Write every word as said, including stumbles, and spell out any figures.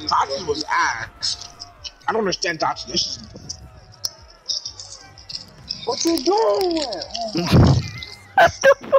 Tachi was ass. I don't understand Tachi. This is... What you doing? What the fuck?